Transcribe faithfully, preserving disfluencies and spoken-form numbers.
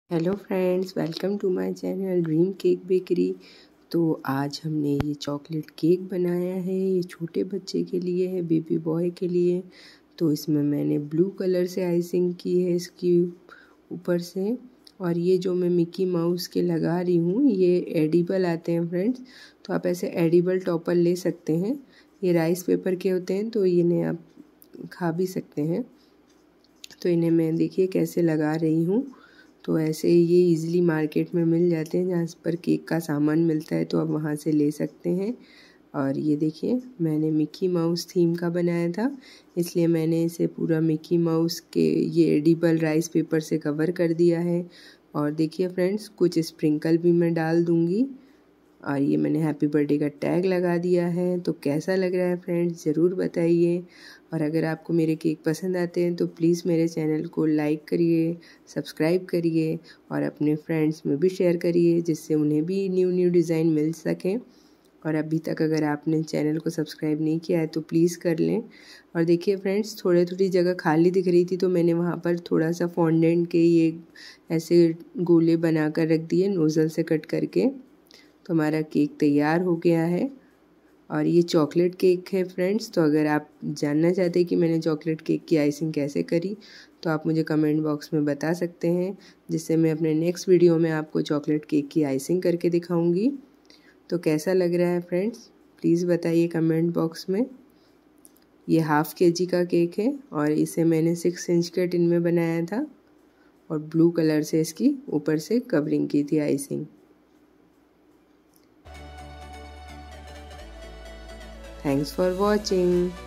Hello friends, welcome to my channel dream cake bakery. तो आज हमने ये चॉकलेट केक बनाया है। ये छोटे बच्चे के लिए है, बेबी बॉय के लिए। तो इसमें मैंने ब्लू कलर से आइसिंग की है इसकी ऊपर से। और ये जो मैं मिकी माउस के लगा रही हूँ, ये एडिबल आते हैं फ्रेंड्स। तो आप ऐसे एडिबल टॉपर ले सकते हैं। ये राइस पेपर के होते हैं, तो इन्हें आप खा भी सकते हैं। तो इन्हें मैं देखिए कैसे लगा रही हूँ। तो ऐसे ये इजीली मार्केट में मिल जाते हैं, जहाँ पर केक का सामान मिलता है, तो आप वहाँ से ले सकते हैं। और ये देखिए मैंने मिकी माउस थीम का बनाया था, इसलिए मैंने इसे पूरा मिकी माउस के ये एडिबल राइस पेपर से कवर कर दिया है। और देखिए फ्रेंड्स, कुछ स्प्रिंकल भी मैं डाल दूँगी। और ये मैंने हैप्पी बर्थडे का टैग लगा दिया है। तो कैसा लग रहा है फ्रेंड्स, ज़रूर बताइए। और अगर आपको मेरे केक पसंद आते हैं तो प्लीज़ मेरे चैनल को लाइक करिए, सब्सक्राइब करिए और अपने फ्रेंड्स में भी शेयर करिए, जिससे उन्हें भी न्यू न्यू डिज़ाइन मिल सकें। और अभी तक अगर आपने चैनल को सब्सक्राइब नहीं किया है तो प्लीज़ कर लें। और देखिए फ्रेंड्स, थोड़ी थोड़ी जगह खाली दिख रही थी, तो मैंने वहाँ पर थोड़ा सा फॉन्डेंट के ये ऐसे गोले बना कर रख दिए नोज़ल से कट करके। तो हमारा केक तैयार हो गया है। और ये चॉकलेट केक है फ्रेंड्स। तो अगर आप जानना चाहते हैं कि मैंने चॉकलेट केक की आइसिंग कैसे करी, तो आप मुझे कमेंट बॉक्स में बता सकते हैं, जिससे मैं अपने नेक्स्ट वीडियो में आपको चॉकलेट केक की आइसिंग करके दिखाऊंगी। तो कैसा लग रहा है फ्रेंड्स, प्लीज़ बताइए कमेंट बॉक्स में। ये हाफ़ के जी का केक है और इसे मैंने सिक्स इंच के टिन में बनाया था और ब्लू कलर से इसकी ऊपर से कवरिंग की थी आइसिंग। Thanks for watching.